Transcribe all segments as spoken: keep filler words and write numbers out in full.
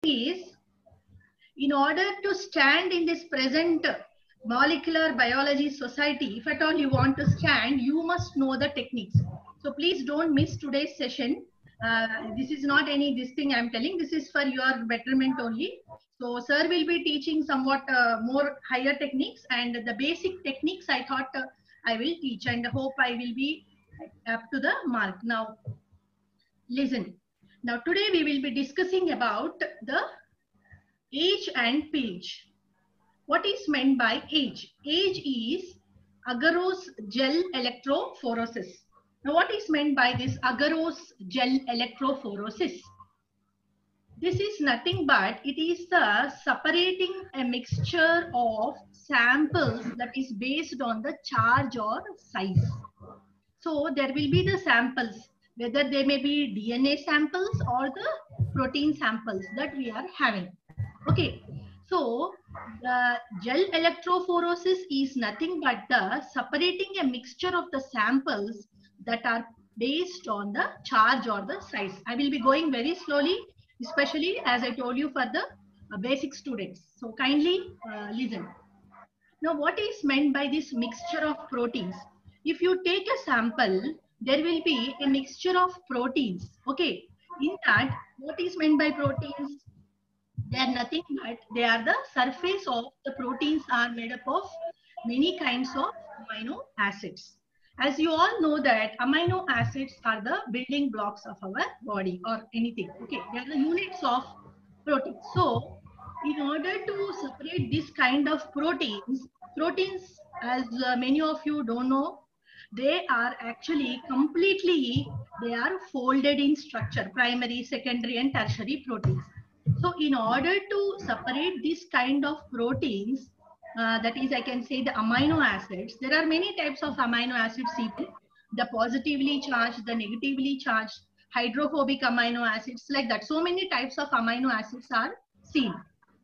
is, in order to stand in this present molecular biology society, if at all you want to stand, you must know the techniques. So please don't miss today's session. Uh, this is not any this thing I'm telling. This is for your betterment only. So sir will be teaching somewhat uh, more higher techniques, and the basic techniques I thought uh, I will teach, and hope I will be up to the mark. Now listen. Now today we will be discussing about the age and pH. What is meant by age? Age is agarose gel electrophoresis. Now, what is meant by this agarose gel electrophoresis? This is nothing but it is the separating a mixture of samples that is based on the charge or size. So there will be the samples, whether they may be D N A samples or the protein samples that we are having. Okay. So the gel electrophoresis is nothing but the separating a mixture of the samples that are based on the charge or the size. I will be going very slowly, especially as I told you for the uh, basic students. So kindly uh, listen. Now what is meant by this mixture of proteins? If you take a sample, there will be a mixture of proteins. Okay. In that, what is meant by proteins? They are nothing but they are the surface of the proteins are made up of many kinds of amino acids. As you all know that amino acids are the building blocks of our body or anything. Okay, they are the units of protein. So in order to separate this kind of proteins, proteins, as uh, many of you don't know, they are actually completely, they are folded in structure, primary, secondary and tertiary proteins. So in order to separate this kind of proteins, uh, that is, I can say the amino acids, there are many types of amino acids, even the positively charged, the negatively charged, hydrophobic amino acids, like that. So many types of amino acids are seen.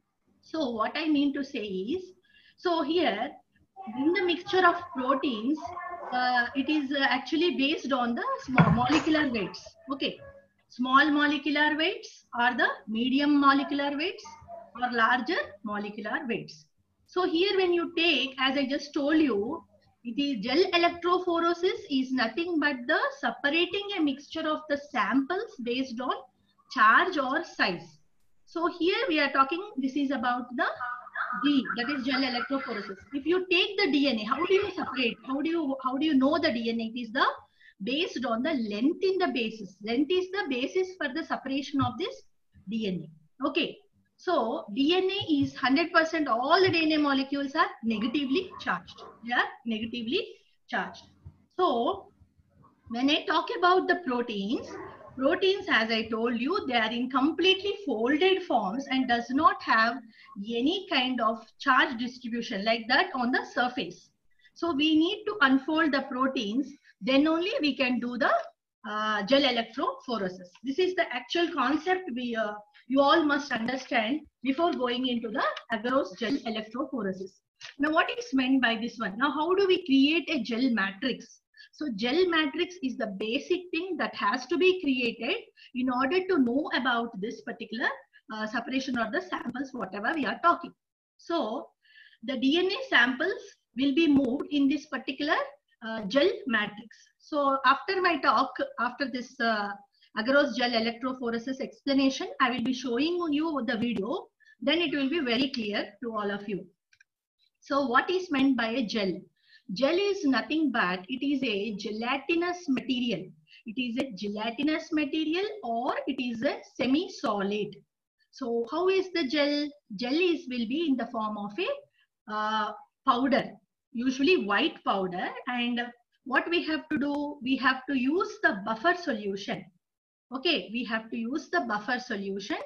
So what I mean to say is, so here in the mixture of proteins, uh, it is uh, actually based on the small molecular weights. Okay. Small molecular weights or the medium molecular weights or larger molecular weights. So here when you take, as I just told you, it is gel electrophoresis is nothing but the separating a mixture of the samples based on charge or size. So here we are talking, this is about the D, that is gel electrophoresis. If you take the D N A, how do you separate? How do you, how do you know the D N A? It is the based on the length in the basis. Length is the basis for the separation of this D N A. Okay. So D N A is one hundred percent, all the D N A molecules are negatively charged. They are negatively charged. So when I talk about the proteins, proteins, as I told you, they are in completely folded forms and does not have any kind of charge distribution like that on the surface. So we need to unfold the proteins, then only we can do the uh, gel electrophoresis. This is the actual concept we uh, you all must understand before going into the agarose gel electrophoresis. Now what is meant by this one? Now how do we create a gel matrix? So gel matrix is the basic thing that has to be created in order to know about this particular uh, separation of the samples, whatever we are talking. So the D N A samples will be moved in this particular uh, gel matrix. So after my talk, after this uh, agarose gel electrophoresis explanation, I will be showing you the video. Then it will be very clear to all of you. So what is meant by a gel? Gel is nothing but it is a gelatinous material. It is a gelatinous material or it is a semi-solid. So how is the gel? Gel is will be in the form of a uh, powder, usually white powder. And what we have to do, we have to use the buffer solution. Okay, we have to use the buffer solution.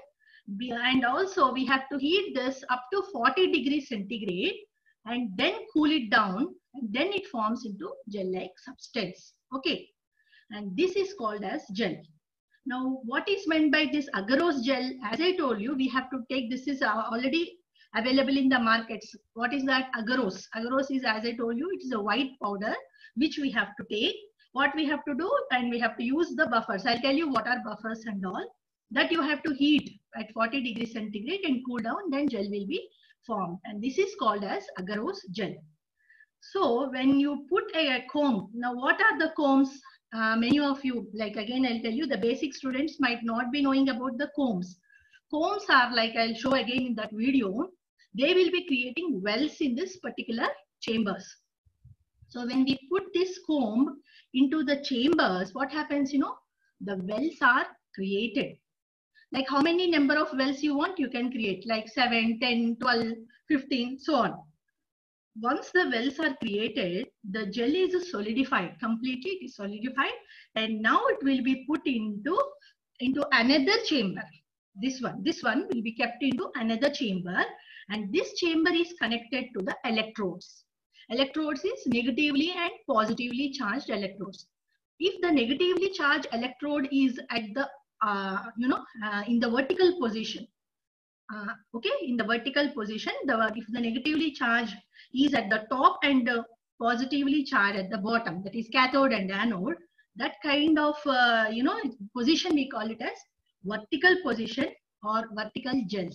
And also we have to heat this up to forty degrees centigrade and then cool it down. And then it forms into gel-like substance. Okay, and this is called as gel. Now, what is meant by this agarose gel? As I told you, we have to take, this is already available in the markets. What is that? Agarose. Agarose is, as I told you, it is a white powder which we have to take. What we have to do, and we have to use the buffers. I'll tell you what are buffers and all. that you have to heat at forty degrees centigrade and cool down, then gel will be formed. And this is called as agarose gel. So when you put a, a comb, now what are the combs? Uh, many of you, like again, I'll tell you, the basic students might not be knowing about the combs. Combs are like, I'll show again in that video, they will be creating wells in this particular chambers. So when we put this comb into the chambers, what happens, you know, the wells are created. Like how many number of wells you want, you can create, like seven, ten, twelve, fifteen, so on. Once the wells are created, the gel is solidified, completely it is solidified, and now it will be put into, into another chamber. This one, this one will be kept into another chamber, and this chamber is connected to the electrodes. Electrodes is negatively and positively charged electrodes. If the negatively charged electrode is at the, uh, you know, uh, in the vertical position, Uh, okay, in the vertical position, the if the negatively charged is at the top and uh, positively charged at the bottom, that is cathode and anode, that kind of uh, you know position we call it as vertical position or vertical gels.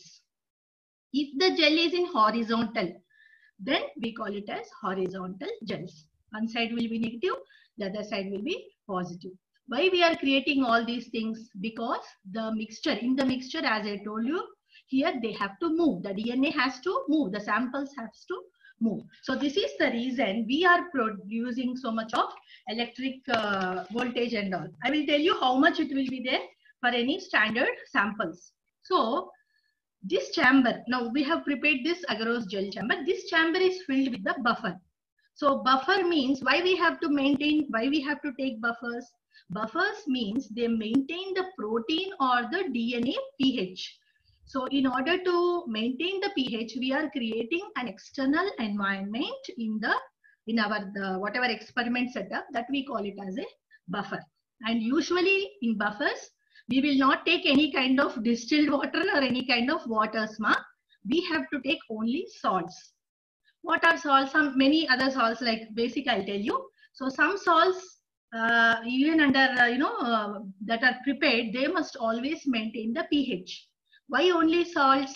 If the gel is in horizontal, then we call it as horizontal gels. One side will be negative, the other side will be positive. Why we are creating all these things? Because the mixture, in the mixture, as I told you, here they have to move. The D N A has to move. The samples has to move. So this is the reason we are producing so much of electric uh, voltage and all. I will tell you how much it will be there for any standard samples. So this chamber, now we have prepared this agarose gel chamber. This chamber is filled with the buffer. So buffer means why we have to maintain, why we have to take buffers. Buffers means they maintain the protein or the D N A pH. So in order to maintain the pH, we are creating an external environment in the in our the whatever experiment setup, that we call it as a buffer. And usually in buffers, we will not take any kind of distilled water or any kind of water. We have to take only salts. What are salts? Some many other salts like basic, I'll tell you. So some salts, uh, even under uh, you know uh, that are prepared, they must always maintain the pH. Why only salts?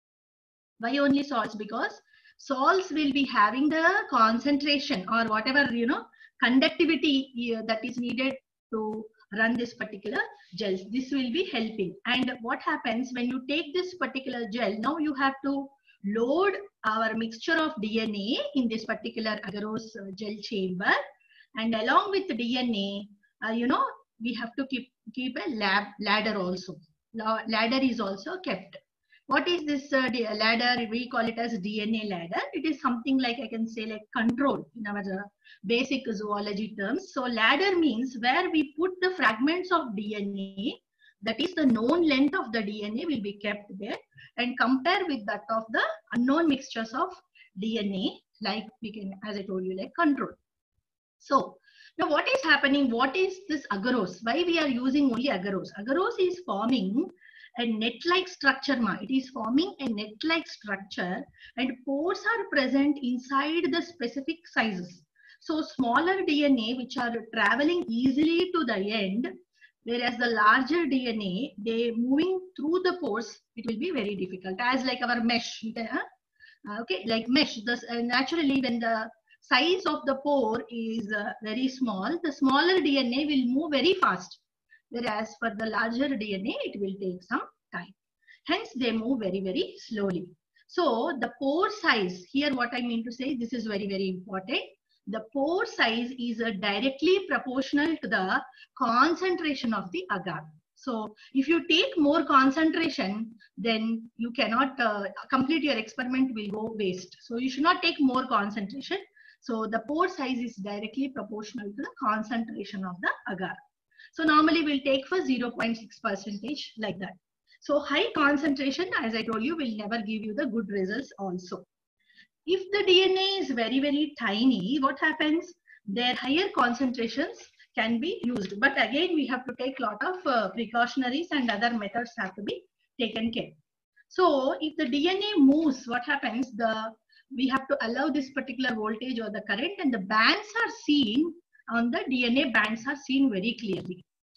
Why only salts? Because salts will be having the concentration or whatever, you know, conductivity uh, that is needed to run this particular gels. This will be helping. And what happens when you take this particular gel, now you have to load our mixture of D N A in this particular agarose uh, gel chamber. And along with the D N A, uh, you know, we have to keep, keep a lab ladder also. Ladder is also kept. What is this uh, ladder? We call it as D N A ladder. It is something like, I can say, like control in our uh, basic zoology terms. So ladder means where we put the fragments of D N A, that is the known length of the D N A will be kept there, and compare with that of the unknown mixtures of D N A, like we can, as I told you, like control. So now what is happening? What is this agarose? Why we are using only agarose? Agarose is forming a net-like structure. Ma. It is forming a net-like structure, and pores are present inside the specific sizes. So smaller D N A which are traveling easily to the end, whereas the larger D N A, they moving through the pores, it will be very difficult. As like our mesh, okay, like mesh. This uh, naturally when the size of the pore is uh, very small, the smaller D N A will move very fast, whereas for the larger D N A, it will take some time. Hence, they move very, very slowly. So, the pore size, here what I mean to say, this is very, very important. The pore size is uh, directly proportional to the concentration of the agar. So, if you take more concentration, then you cannot uh, complete your experiment, will go waste. So, you should not take more concentration. So the pore size is directly proportional to the concentration of the agar. So normally we'll take for zero point six percentage like that. So high concentration, as I told you, will never give you the good results also. If the D N A is very, very tiny, what happens? Their higher concentrations can be used. But again, we have to take a lot of uh, precautionaries and other methods have to be taken care. So if the D N A moves, what happens? The we have to allow this particular voltage or the current, and the bands are seen on the D N A bands are seen very clearly.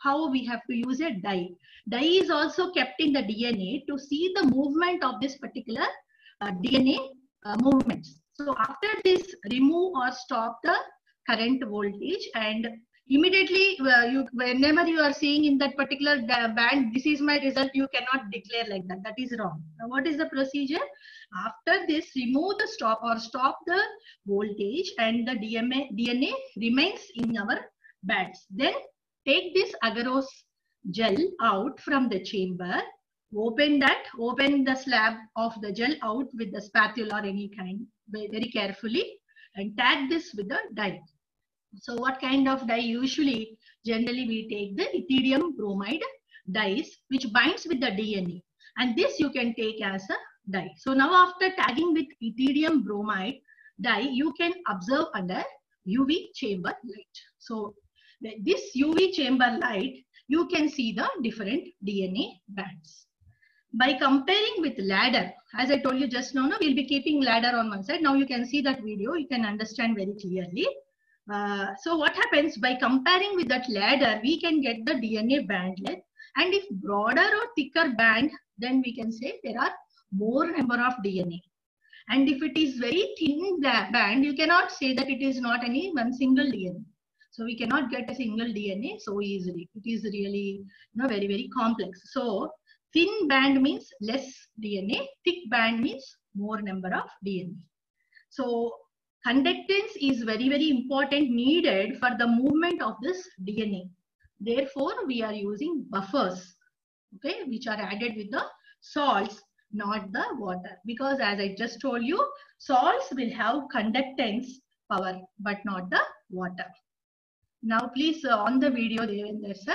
how we have to use a dye. Dye is also kept in the D N A to see the movement of this particular uh, D N A uh, movements. So after this, remove or stop the current voltage, and immediately uh, you, whenever you are seeing in that particular band, this is my result, you cannot declare like that. That is wrong. Now, what is the procedure? After this, remove the stop or stop the voltage, and the D N A, D N A remains in our bands. Then take this agarose gel out from the chamber. Open that, open the slab of the gel out with the spatula or any kind, very carefully, and tag this with the dye. So what kind of dye? Usually, generally we take the ethidium bromide dyes, which binds with the D N A. And this you can take as a dye. So now after tagging with ethidium bromide dye, you can observe under U V chamber light. So this U V chamber light, you can see the different D N A bands. By comparing with ladder, as I told you just now, no, we'll be keeping ladder on one side. Now you can see that video, you can understand very clearly. Uh, so what happens by comparing with that ladder, we can get the D N A band length. And if broader or thicker band, then we can say there are more number of D N A. And if it is very thin band, you cannot say that it is not any one single D N A. So we cannot get a single D N A so easily. It is really, you know, very, very complex. So thin band means less D N A, thick band means more number of D N A. So conductance is very, very important, needed for the movement of this D N A. Therefore, we are using buffers, okay, which are added with the salts, not the water. Because as I just told you, salts will have conductance power, but not the water. Now, please uh, on the video, Devendra sir.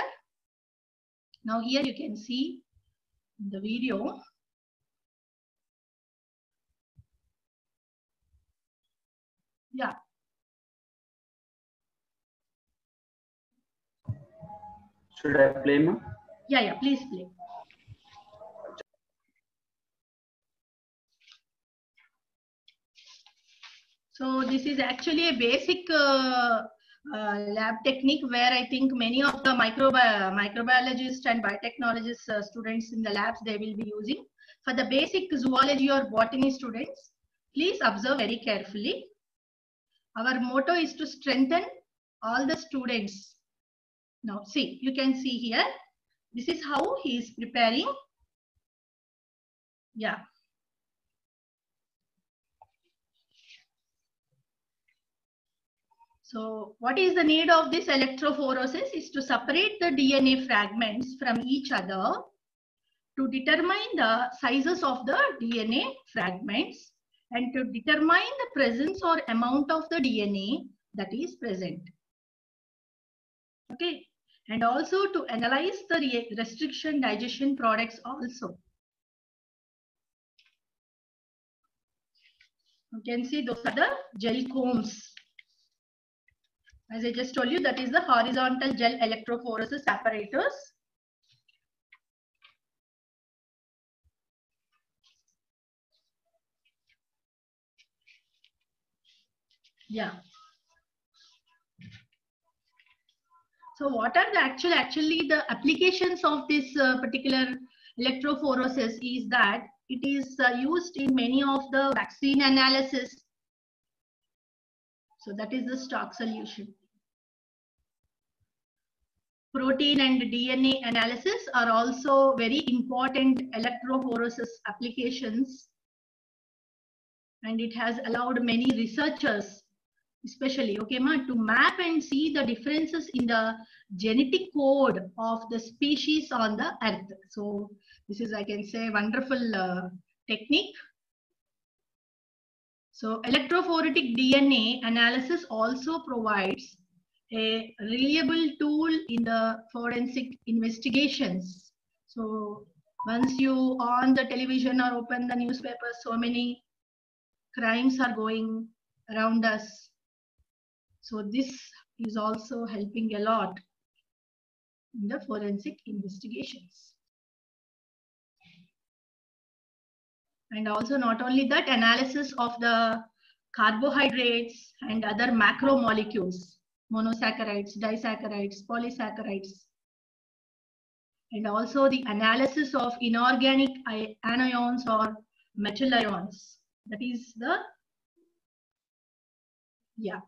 Now here you can see the video. Yeah. Should I play, ma'am? Yeah, yeah, please play. So this is actually a basic uh, uh, lab technique where I think many of the microbi microbiologists and biotechnologists uh, students in the labs, they will be using. For the basic zoology or botany students, please observe very carefully. Our motto is to strengthen all the students. Now see, you can see here, this is how he is preparing. Yeah. So what is the need of this electrophoresis is to separate the D N A fragments from each other to determine the sizes of the D N A fragments and to determine the presence or amount of the D N A that is present. Okay. And also to analyze the restriction digestion products also. You can see those are the gel combs. As I just told you, that is the horizontal gel electrophoresis apparatus. Yeah. So what are the actual, actually the applications of this uh, particular electrophoresis is that it is uh, used in many of the vaccine analysis. So that is the stock solution. Protein and D N A analysis are also very important electrophoresis applications. And it has allowed many researchers, especially, okay, ma, to map and see the differences in the genetic code of the species on the earth. So this is, I can say, wonderful uh, technique. So electrophoretic D N A analysis also provides a reliable tool in the forensic investigations. So once you on the television or open the newspaper, so many crimes are going around us. So this is also helping a lot in the forensic investigations. And also not only that, analysis of the carbohydrates and other macromolecules, monosaccharides, disaccharides, polysaccharides. and also the analysis of inorganic anions or metal ions. That is the, yeah.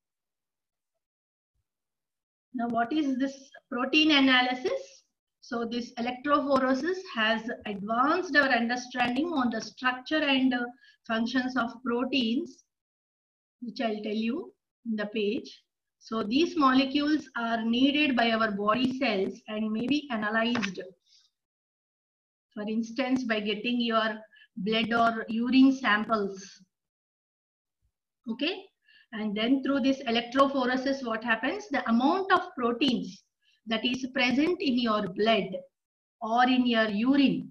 Now, what is this protein analysis? So this electrophoresis has advanced our understanding on the structure and uh, functions of proteins, which I'll tell you in the page. So these molecules are needed by our body cells and may be analyzed. For instance, by getting your blood or urine samples. Okay. And then through this electrophoresis, what happens? The amount of proteins that is present in your blood or in your urine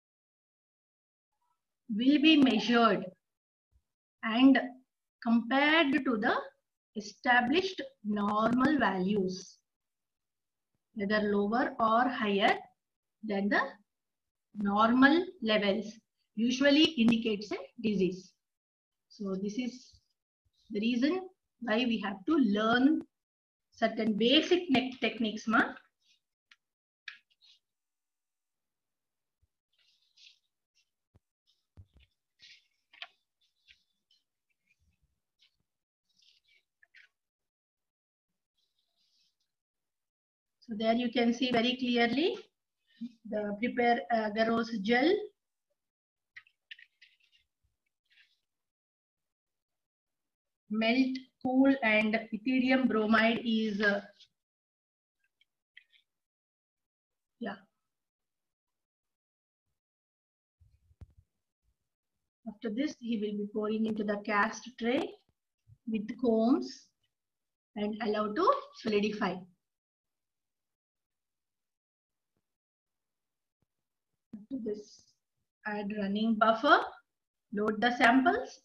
will be measured and compared to the established normal values, whether lower or higher than the normal levels, usually indicates a disease. So this is the reason why we have to learn certain basic techniques, ma. So there you can see very clearly the prepare agarose gel. Melt, cool, and ethidium bromide is uh, yeah. After this, he will be pouring into the cast tray with combs and allow to solidify. After this, add running buffer, load the samples,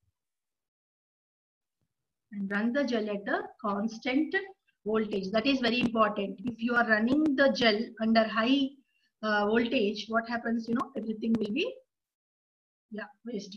and run the gel at a constant voltage. That is very important. If you are running the gel under high uh, voltage, what happens? You know, everything will be yeah wasted.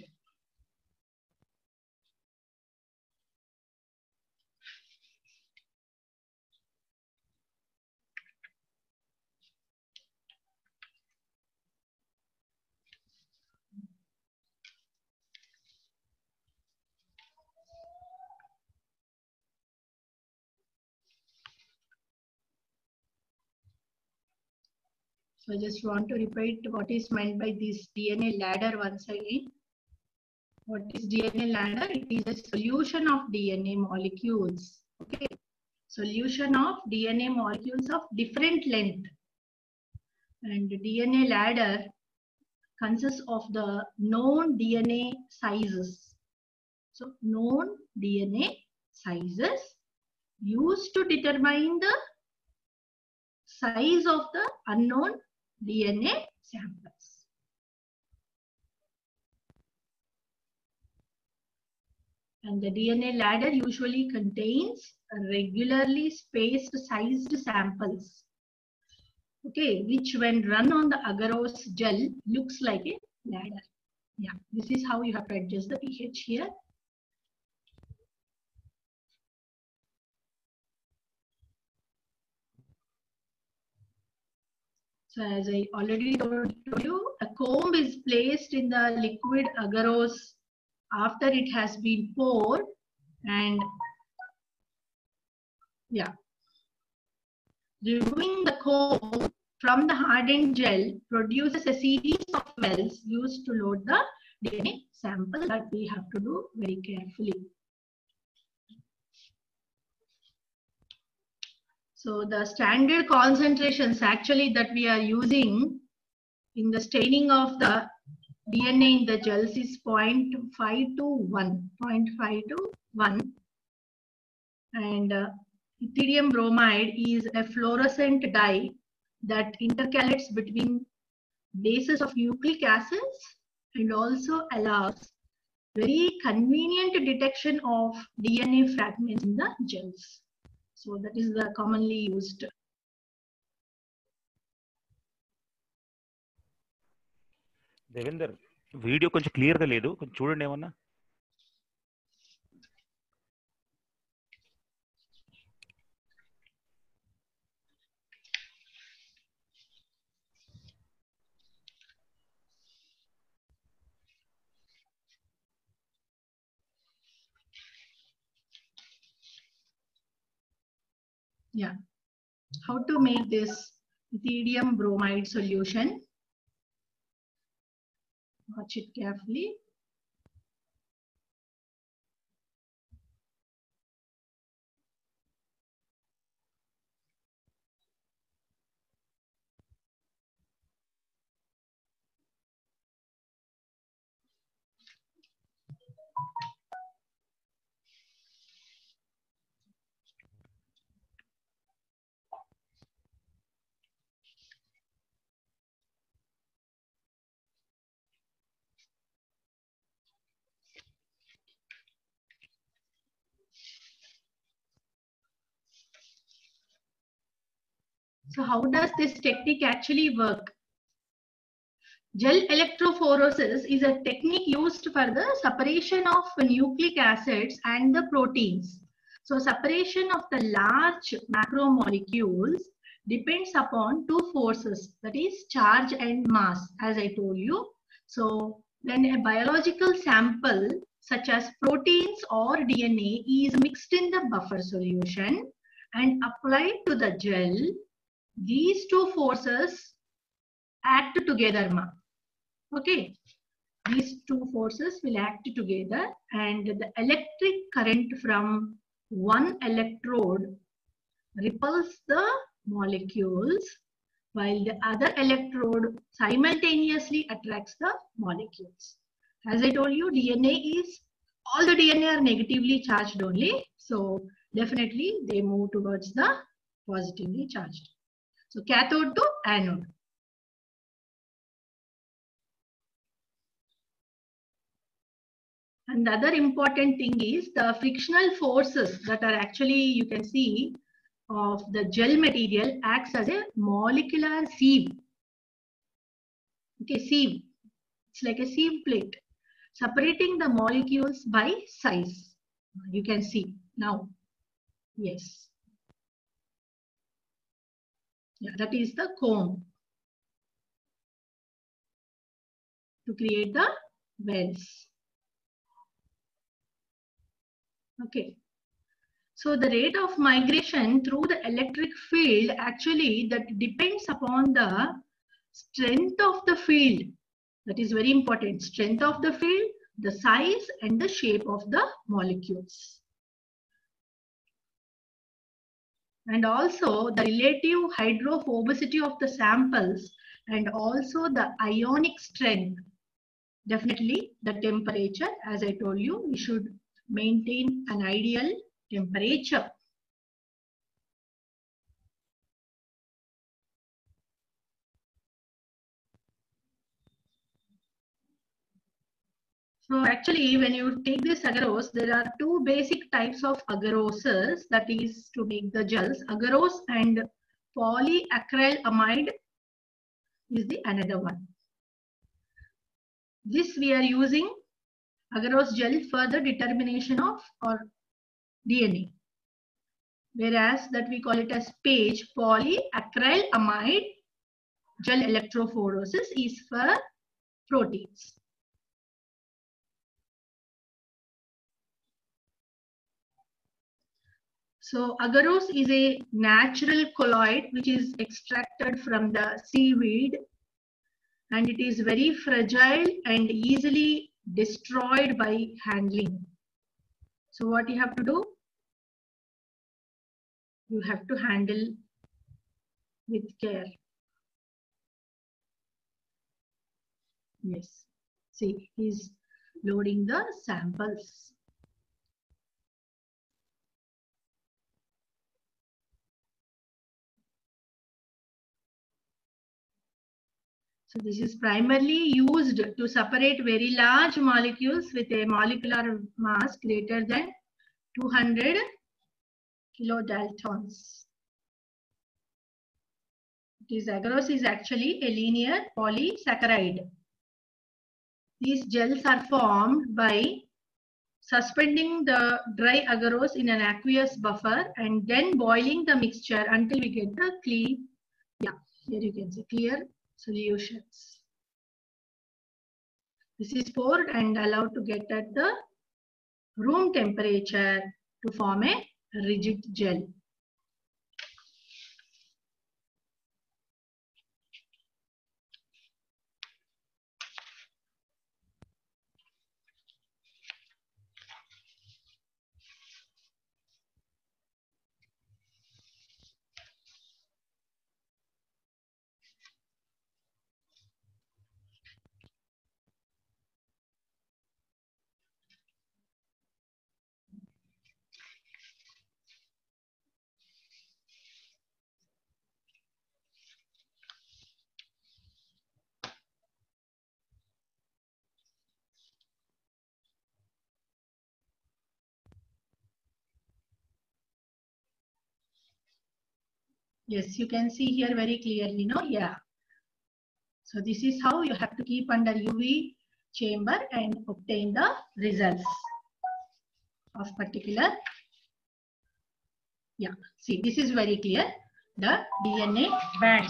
So I just want to repeat what is meant by this D N A ladder once again. What is D N A ladder? It is a solution of D N A molecules. Okay, solution of D N A molecules of different length. And the D N A ladder consists of the known D N A sizes. So known D N A sizes used to determine the size of the unknown D N A samples. And the D N A ladder usually contains regularly spaced sized samples. Okay, which when run on the agarose gel looks like a ladder. Yeah, this is how you have to adjust the pH here. So as I already told you, a comb is placed in the liquid agarose after it has been poured, and yeah, removing the comb from the hardened gel produces a series of wells used to load the D N A sample that we have to do very carefully. So the standard concentrations actually that we are using in the staining of the D N A in the gels is zero point five to one, zero point five to one. And uh, ethidium bromide is a fluorescent dye that intercalates between bases of nucleic acids and also allows very convenient detection of D N A fragments in the gels. So that is the commonly used. Devender video కొంచెం clear గా లేదు, కొంచెం చూడండి ఏమన్నా. Yeah. How to make this ethidium bromide solution? Watch it carefully. So how does this technique actually work? Gel electrophoresis is a technique used for the separation of nucleic acids and the proteins. So separation of the large macromolecules depends upon two forces, that is charge and mass, as I told you. So when a biological sample such as proteins or D N A is mixed in the buffer solution and applied to the gel, these two forces act together, ma. Okay, these two forces will act together and the electric current from one electrode repels the molecules while the other electrode simultaneously attracts the molecules. As I told you, D N A is, all the D N A are negatively charged only. So definitely they move towards the positively charged. So cathode to anode. And the other important thing is the frictional forces that are actually, you can see, of the gel material acts as a molecular sieve. Okay, sieve. It's like a sieve plate, separating the molecules by size. You can see now. Yes. Yeah, that is the cone to create the wells. Okay. So the rate of migration through the electric field actually that depends upon the strength of the field. That is very important. Strength of the field, the size and the shape of the molecules. And also the relative hydrophobicity of the samples and also the ionic strength. Definitely the temperature, as I told you, we should maintain an ideal temperature. So actually, when you take this agarose, there are two basic types of agaroses that is to make the gels. Agarose and polyacrylamide is the another one. This we are using agarose gel for the determination of or D N A. Whereas that we call it as PAGE, polyacrylamide gel electrophoresis is for proteins. So agarose is a natural colloid which is extracted from the seaweed and it is very fragile and easily destroyed by handling. So what you have to do? You have to handle with care. Yes. See, he's loading the samples. So this is primarily used to separate very large molecules with a molecular mass greater than two hundred kilodaltons. This agarose is actually a linear polysaccharide. These gels are formed by suspending the dry agarose in an aqueous buffer and then boiling the mixture until we get the clean, yeah, here you can see clear solutions. This is poured and allowed to get at the room temperature to form a rigid gel. Yes, you can see here very clearly, no? Yeah. So this is how you have to keep under U V chamber and obtain the results of particular. Yeah, see, this is very clear. The D N A bands.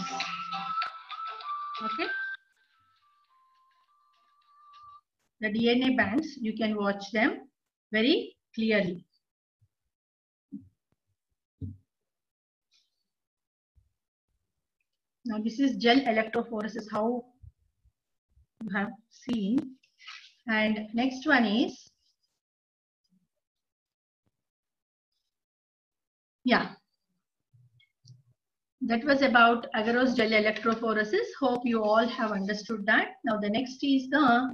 Okay. The D N A bands, you can watch them very clearly. Now this is gel electrophoresis, how you have seen. And next one is, yeah, that was about agarose gel electrophoresis. Hope you all have understood that. Now the next is the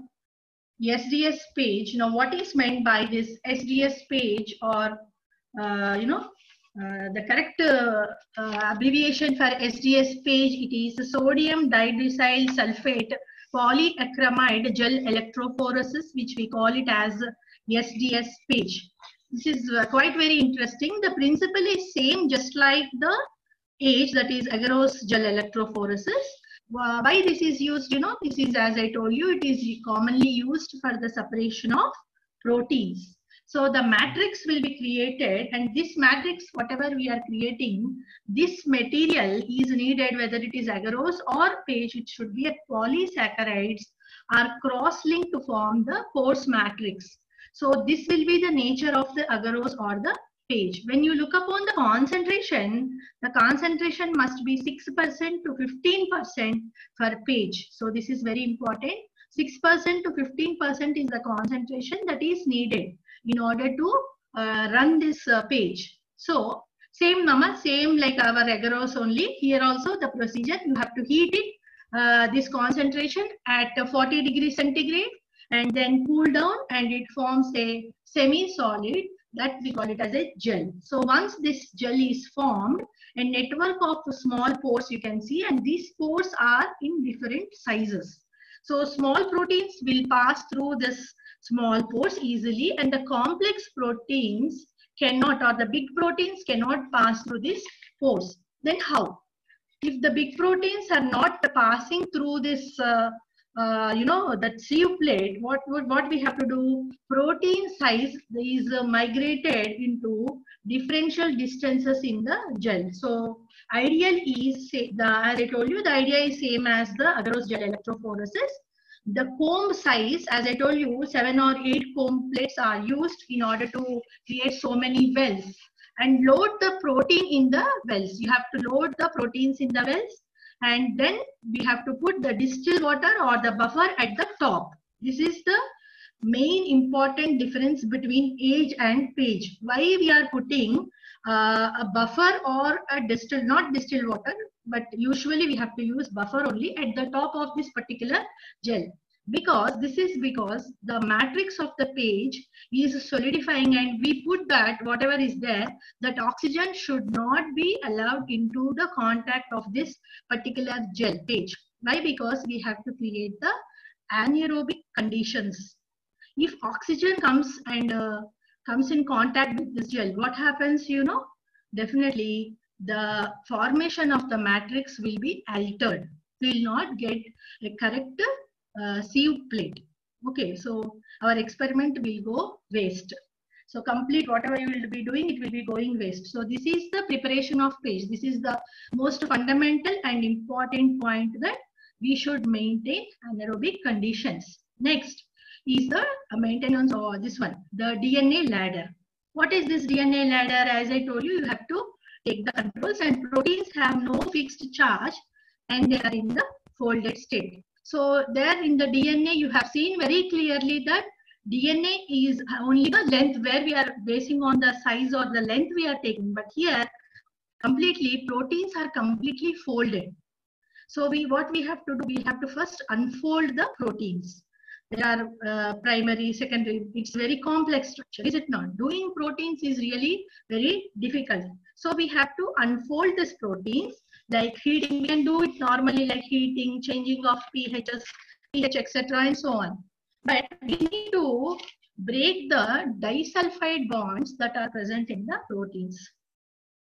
S D S page. Now what is meant by this S D S page, or uh, you know, uh, the correct uh, uh, abbreviation for S D S page, it is sodium didecyl sulfate polyacramide gel electrophoresis, which we call it as S D S page. This is uh, quite very interesting. The principle is same, just like the age, that is agarose gel electrophoresis. Uh, why this is used, you know, this is, as I told you, it is commonly used for the separation of proteins. So the matrix will be created, and this matrix, whatever we are creating, this material is needed, whether it is agarose or page, it should be a polysaccharides are cross-linked to form the Pohrs matrix. So this will be the nature of the agarose or the page. When you look upon the concentration, the concentration must be six percent to fifteen percent for page. So this is very important. six percent to fifteen percent is the concentration that is needed in order to uh, run this uh, page. So same number, same like our agarose only. Here also the procedure, you have to heat it, uh, this concentration at forty degrees centigrade, and then cool down, and it forms a semi-solid that we call it as a gel. So once this gel is formed, a network of small pores you can see, and these pores are in different sizes. So small proteins will pass through this small pores easily, and the complex proteins cannot, or the big proteins cannot pass through these pores. Then how? If the big proteins are not passing through this uh, uh, you know, that sieve plate, what would what we have to do? Protein size is uh, migrated into differential distances in the gel. So ideal is, say, the, as I told you, the idea is same as the agarose gel electrophoresis. The comb size, as I told you, seven or eight comb plates are used in order to create so many wells. And load the protein in the wells. You have to load the proteins in the wells, and then we have to put the distilled water or the buffer at the top. This is the main important difference between age and page. Why we are putting uh, a buffer or a distilled, not distilled water, but usually we have to use buffer only at the top of this particular gel. Because this is because the matrix of the page is solidifying, and we put that whatever is there, that oxygen should not be allowed into the contact of this particular gel page. Why? Because we have to create the anaerobic conditions. If oxygen comes and uh, comes in contact with this gel, what happens, you know? Definitely the formation of the matrix will be altered. We will not get a correct uh, sieve plate. Okay, so our experiment will go waste. So complete whatever you will be doing, it will be going waste. So this is the preparation of page. This is the most fundamental and important point, that we should maintain anaerobic conditions. Next is the maintenance of this one, the D N A ladder. What is this D N A ladder? As I told you, you have to take the controls, and proteins have no fixed charge and they are in the folded state. So there in the D N A, you have seen very clearly that D N A is only the length, where we are basing on the size or the length we are taking. But here, completely proteins are completely folded. So we what we have to do, we have to first unfold the proteins. There are uh, primary, secondary. It's very complex structure, is it not? Doing proteins is really very difficult. So we have to unfold these proteins, like heating. We can do it normally, like heating, changing of pHs, pH, et cetera, and so on. But we need to break the disulfide bonds that are present in the proteins.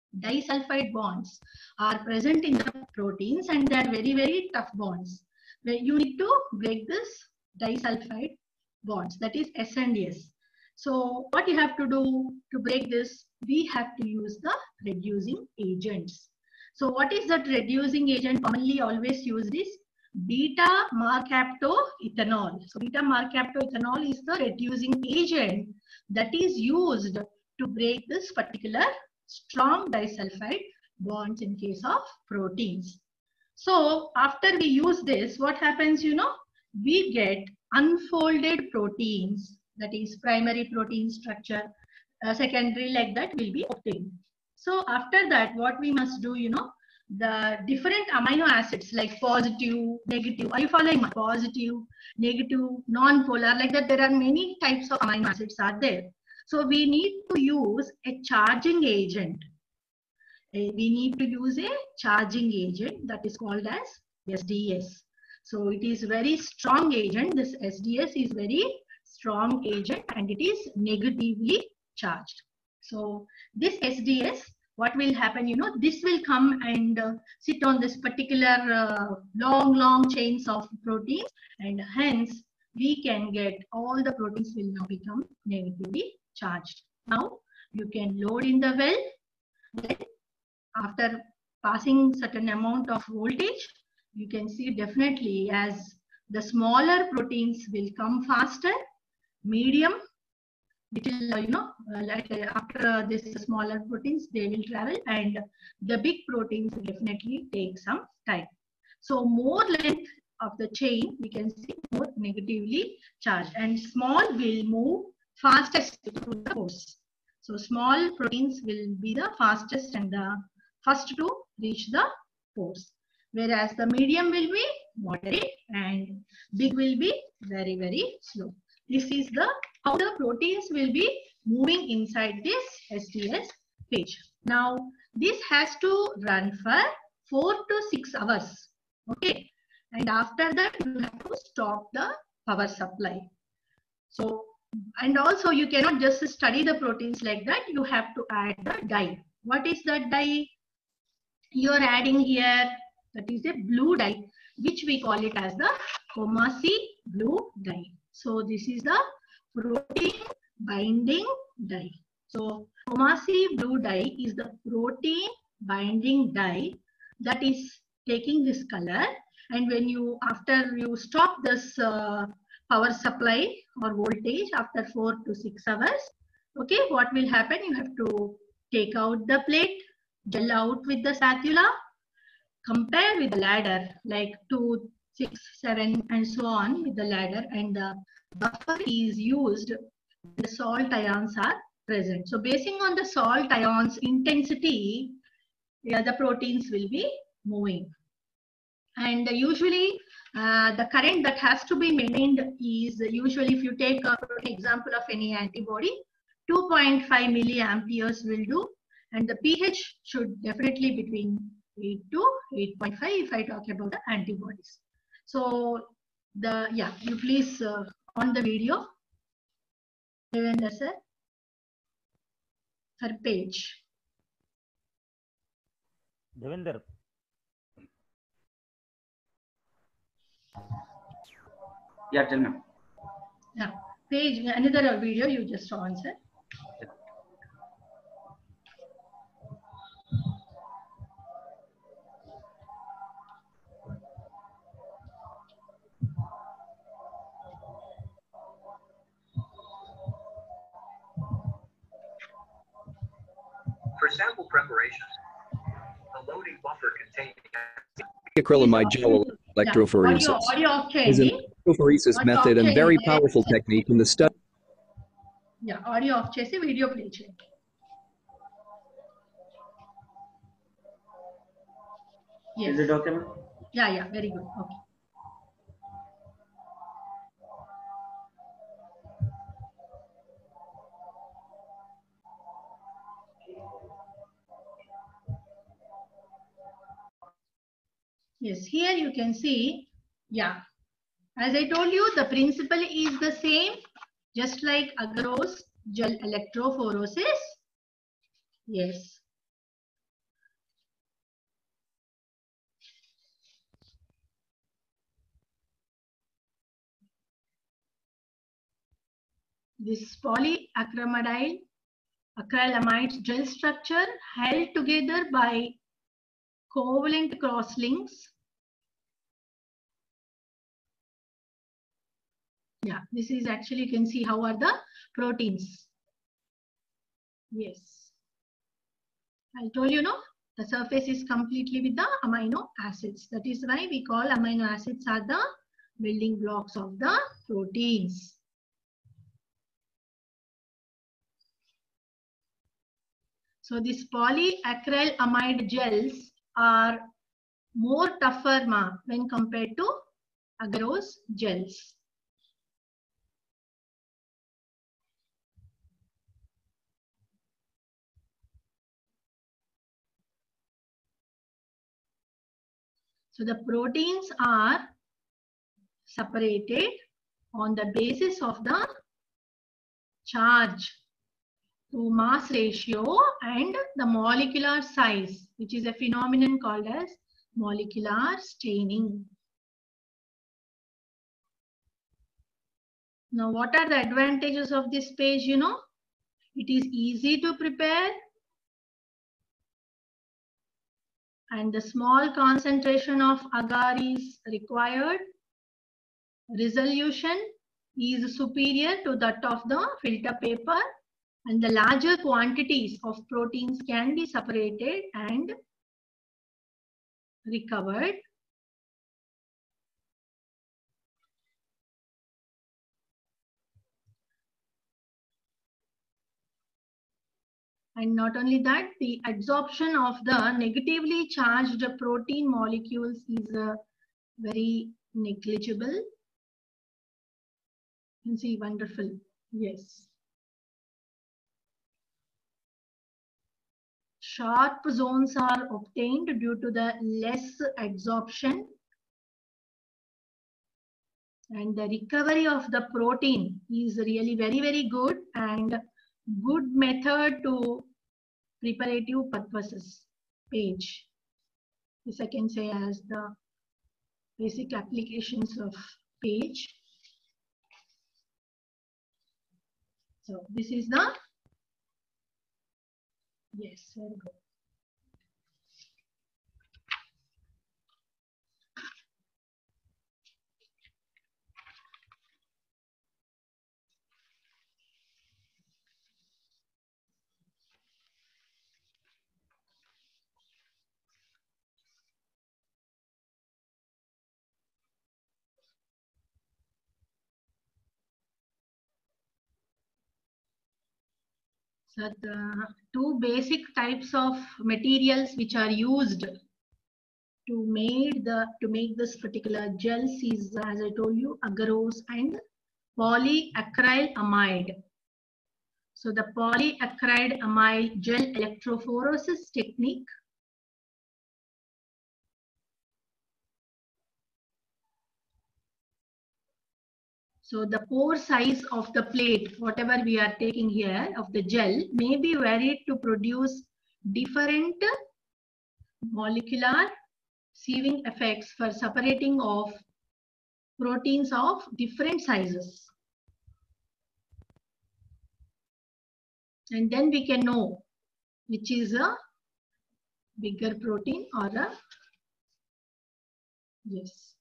disulfide bonds are present in the proteins, and they are very, very tough bonds. Where you need to break this disulfide bonds, that is S and S. So what you have to do to break this, we have to use the reducing agents. So what is that reducing agent? Commonly always used is beta mercaptoethanol. So beta mercaptoethanol is the reducing agent that is used to break this particular strong disulfide bonds in case of proteins. So after we use this, what happens, you know, we get unfolded proteins, that is primary protein structure, uh, secondary like that will be obtained. So after that, what we must do, you know, the different amino acids like positive, negative, are you following? Positive, negative, non-polar, like that there are many types of amino acids are there. So we need to use a charging agent. We need to use a charging agent that is called as S D S. So it is very strong agent. This S D S is very strong agent and it is negatively charged. So this S D S, what will happen, you know, this will come and uh, sit on this particular uh, long, long chains of proteins, and hence we can get all the proteins will now become negatively charged. Now you can load in the well. Then after passing certain amount of voltage, you can see definitely as the smaller proteins will come faster, medium, which is, uh, you know, uh, like uh, after uh, this smaller proteins, they will travel, and the big proteins definitely take some time. So more length of the chain, we can see more negatively charged, and small will move fastest through the pores. So small proteins will be the fastest and the first to reach the pores, whereas the medium will be moderate and big will be very, very slow. This is the how the proteins will be moving inside this S D S page. Now this has to run for four to six hours. Okay, and after that you have to stop the power supply. So, and also you cannot just study the proteins like that. You have to add the dye. What is that dye? You are adding here, that is a blue dye, which we call it as the Homasi blue dye. So this is the protein binding dye. So Homasi blue dye is the protein binding dye that is taking this color, and when you, after you stop this uh, power supply or voltage after four to six hours, okay, what will happen? You have to take out the plate, gel out with the spatula, compare with the ladder, like two, six, seven, and so on with the ladder, and the buffer is used. The salt ions are present. So, basing on the salt ions intensity, yeah, the proteins will be moving. And usually, uh, the current that has to be maintained is usually, if you take an example of any antibody, two point five milliamperes will do, and the pH should definitely between eight to eight point five if I talk about the antibodies. So the, yeah, you please uh, on the video, Devendra sir, her page. Devendra. Yeah, tell me. Yeah, page, another video you just saw, sir. For sample preparation, a loading buffer containing acrylamide gel electrophoresis audio, audio is an electrophoresis Audio method and off very చేయండి. powerful technique in the study. Yeah, audio off చేసి video play చేయండి. Yes. Is it okay, ma'am? Yeah, yeah, very good. Okay. Yes, here you can see, yeah. As I told you, the principle is the same, just like agarose gel electrophoresis. Yes. This polyacrylamide acrylamide gel structure held together by covalent crosslinks. Yeah, this is actually, you can see how are the proteins. Yes. I told you, no, the surface is completely with the amino acids. That is why we call amino acids are the building blocks of the proteins. So these polyacrylamide gels are more tougher ma when compared to agarose gels. So the proteins are separated on the basis of the charge to mass ratio and the molecular size, which is a phenomenon called as molecular staining. Now, what are the advantages of this page? You know, it is easy to prepare and the small concentration of agar is required. Resolution is superior to that of the filter paper, and the larger quantities of proteins can be separated and recovered. And not only that, the absorption of the negatively charged protein molecules is uh, very negligible. You can see, wonderful. Yes. Sharp zones are obtained due to the less absorption. And the recovery of the protein is really very, very good and good method to preparative purposes page. This I can say as the basic applications of page. So this is the, yes, very good. So the two basic types of materials which are used to make the to make this particular gels is, as I told you, agarose and polyacrylamide. So the polyacrylamide gel electrophoresis technique So the pore size of the plate, whatever we are taking here of the gel, may be varied to produce different molecular sieving effects for separating of proteins of different sizes. And then we can know which is a bigger protein or a, yes.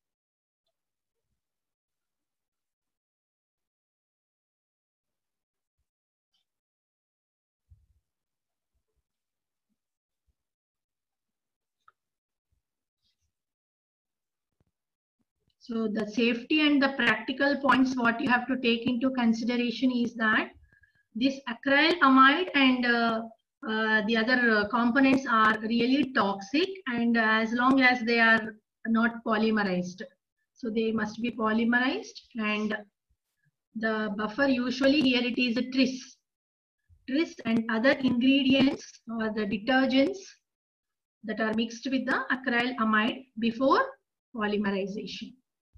So the safety and the practical points what you have to take into consideration is that this acrylamide and uh, uh, the other uh, components are really toxic, and uh, as long as they are not polymerized. So they must be polymerized, and the buffer usually here it is a tris. Tris and other ingredients or the detergents that are mixed with the acrylamide before polymerization.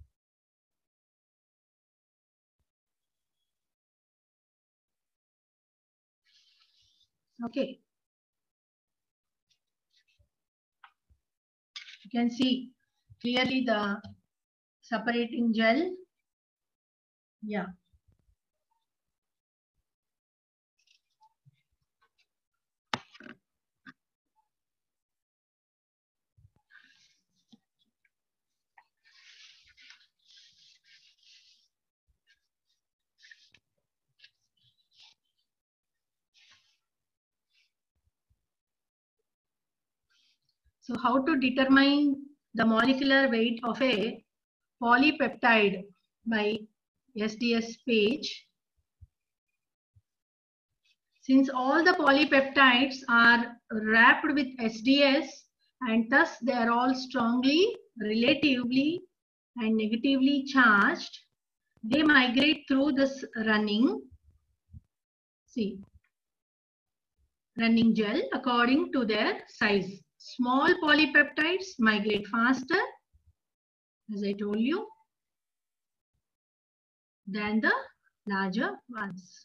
Okay. You can see clearly the separating gel. Yeah. So how to determine the molecular weight of a polypeptide by S D S page? Since all the polypeptides are wrapped with S D S and thus they are all strongly, relatively and negatively charged, they migrate through this running, see, running gel according to their size. Small polypeptides migrate faster, as I told you, than the larger ones.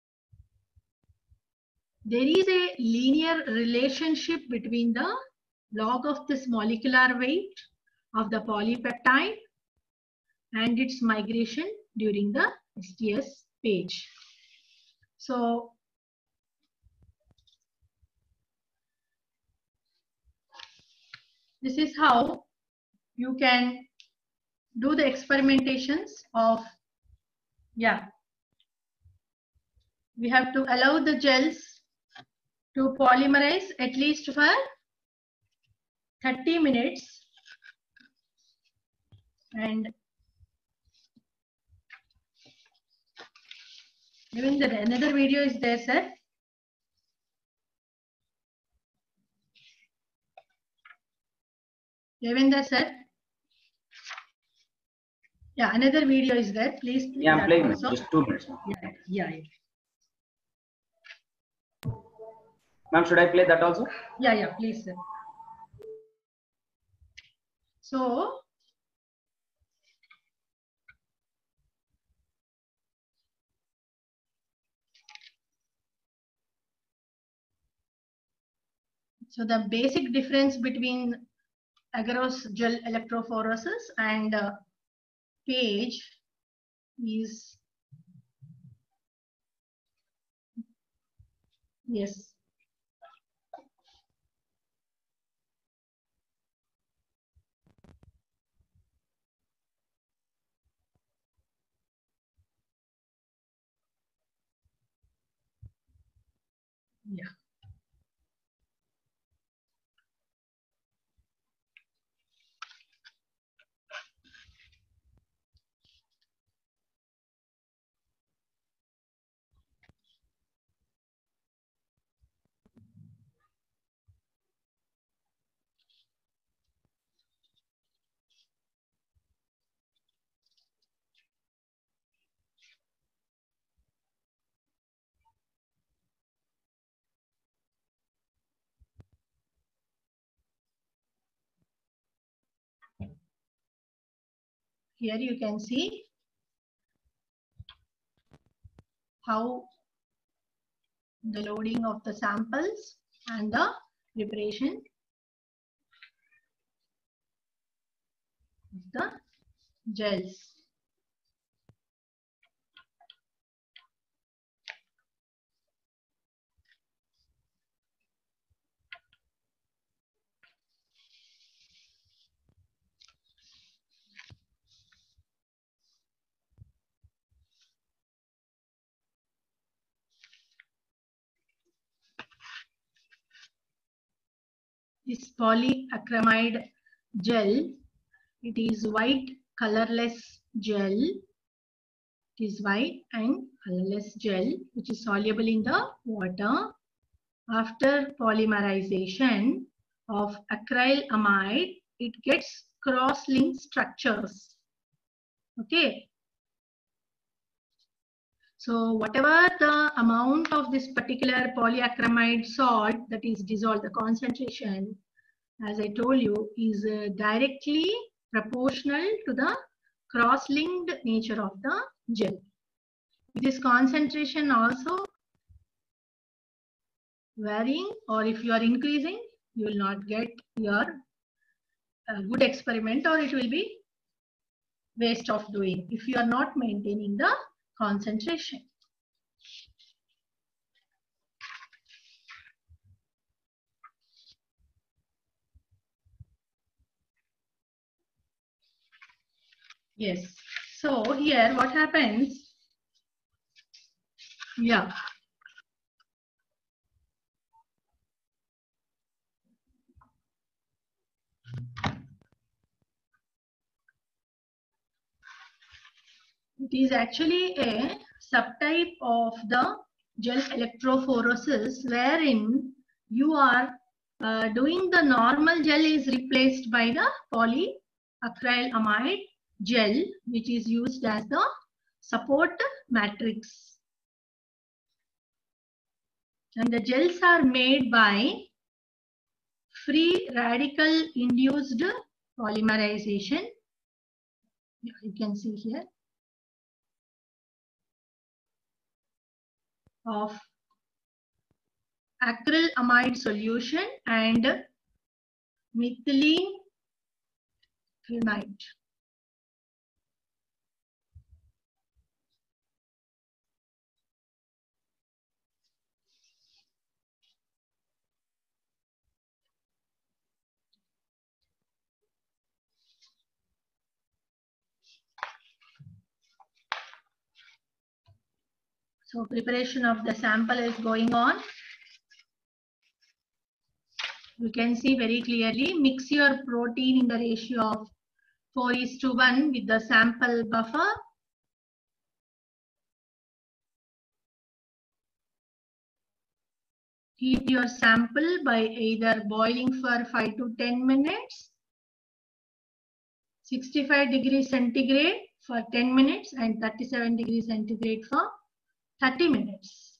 There is a linear relationship between the log of this molecular weight of the polypeptide and its migration during the S D S page. So, this is how you can do the experimentations of, yeah, we have to allow the gels to polymerize at least for thirty minutes, and even the another video is there, sir. Devendra sir. Yeah, another video is there. Please. Yeah, I'm playing. Also. Just two minutes. Yeah, yeah, yeah. Ma'am, should I play that also? Yeah, yeah, please, sir. So, so the basic difference between agarose gel electrophoresis and uh, page is, yes. Yeah. Here you can see how the loading of the samples and the preparation of the gels. This polyacrylamide gel, it is white colorless gel. It is white and colorless gel which is soluble in the water. After polymerization of acrylamide, it gets cross-linked structures. Okay. So whatever the amount of this particular polyacrylamide salt that is dissolved, the concentration, as I told you, is uh, directly proportional to the cross-linked nature of the gel. This concentration also varying, or if you are increasing, you will not get your uh, good experiment, or it will be waste of doing if you are not maintaining the concentration. Yes. So here what happens? Yeah. It is actually a subtype of the gel electrophoresis, wherein you are uh, doing the normal gel is replaced by the polyacrylamide gel, which is used as the support matrix. And the gels are made by free radical induced polymerization. You can see here of acrylamide solution and methylene clinide. So preparation of the sample is going on. You can see very clearly, mix your protein in the ratio of four is to one with the sample buffer. Heat your sample by either boiling for five to ten minutes, sixty-five degrees centigrade for ten minutes and thirty-seven degrees centigrade for thirty minutes.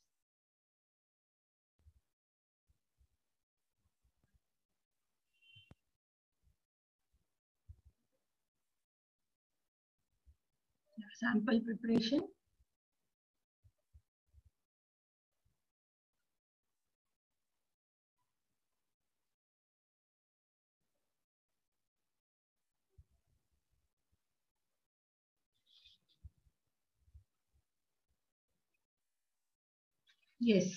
Sample preparation. Yes.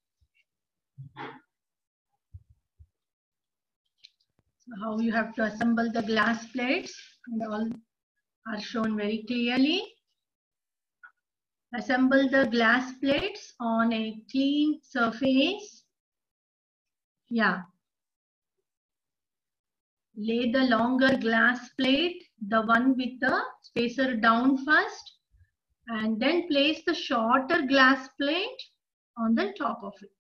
So how you have to assemble the glass plates and all are shown very clearly. Assemble the glass plates on a clean surface. Yeah. Lay the longer glass plate, the one with the spacer down first, and then place the shorter glass plate on the top of it.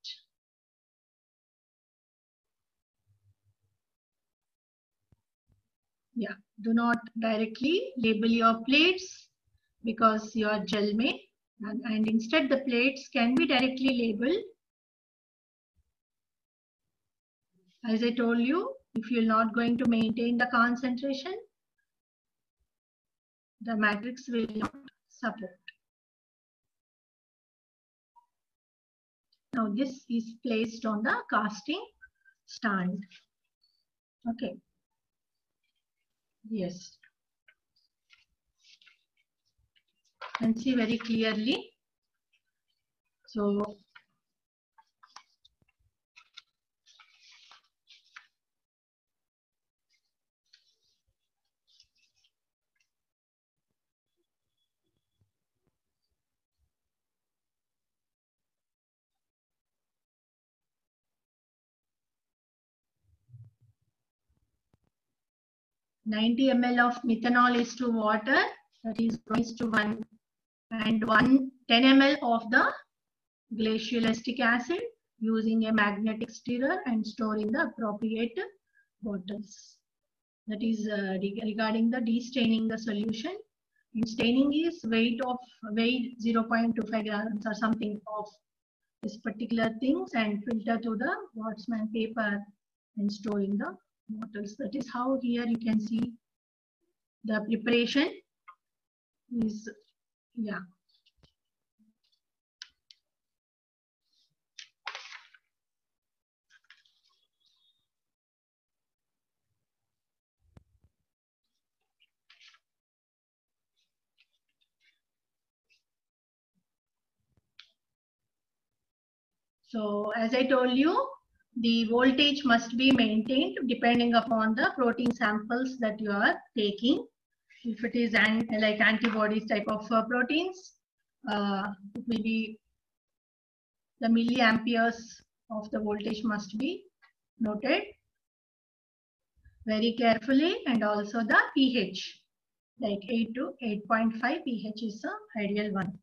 Yeah, do not directly label your plates because your gel may, and, and instead the plates can be directly labeled. As I told you, if you're not going to maintain the concentration, the matrix will not support. Now this is placed on the casting stand. Okay. Yes. You can see very clearly. So ninety milliliters of methanol is to water, that is one is to one, and one ten milliliters of the glacial acetic acid using a magnetic stirrer and store in the appropriate bottles. That is uh, regarding the destaining the solution. And staining is weight of weight zero point two five grams or something of this particular things and filter to the Wattsman paper and store in the bottles. That is how here you can see the preparation is, yeah. So as I told you, the voltage must be maintained depending upon the protein samples that you are taking. If it is an, like antibodies type of uh, proteins, uh, it will be the milliamperes of the voltage must be noted very carefully, and also the pH. like eight to eight point five pH is the ideal one.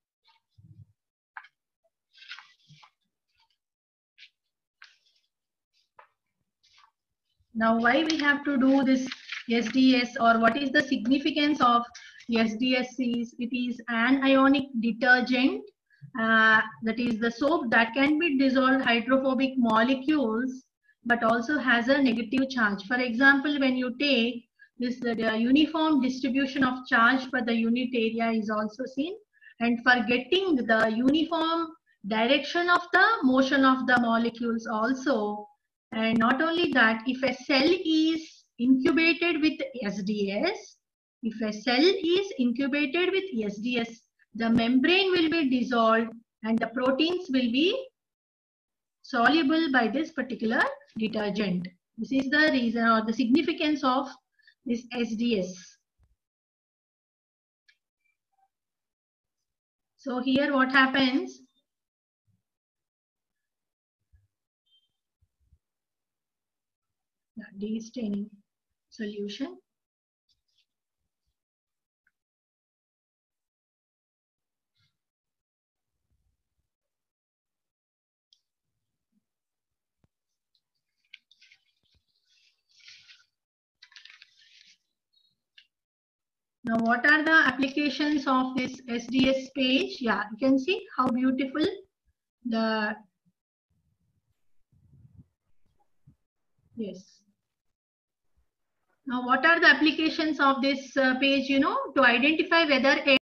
Now, why we have to do this S D S, or what is the significance of S D S is it is an ionic detergent, uh, that is the soap that can be dissolved hydrophobic molecules but also has a negative charge. For example, when you take this, the uniform distribution of charge for the unit area is also seen, and for getting the uniform direction of the motion of the molecules also. And not only that, if a cell is incubated with S D S, if a cell is incubated with S D S, the membrane will be dissolved and the proteins will be soluble by this particular detergent. This is the reason or the significance of this S D S. So here what happens? De-staining solution. Now, what are the applications of this S D S page? Yeah, you can see how beautiful the, yes. Now, what are the applications of this uh, page, you know, to identify whether a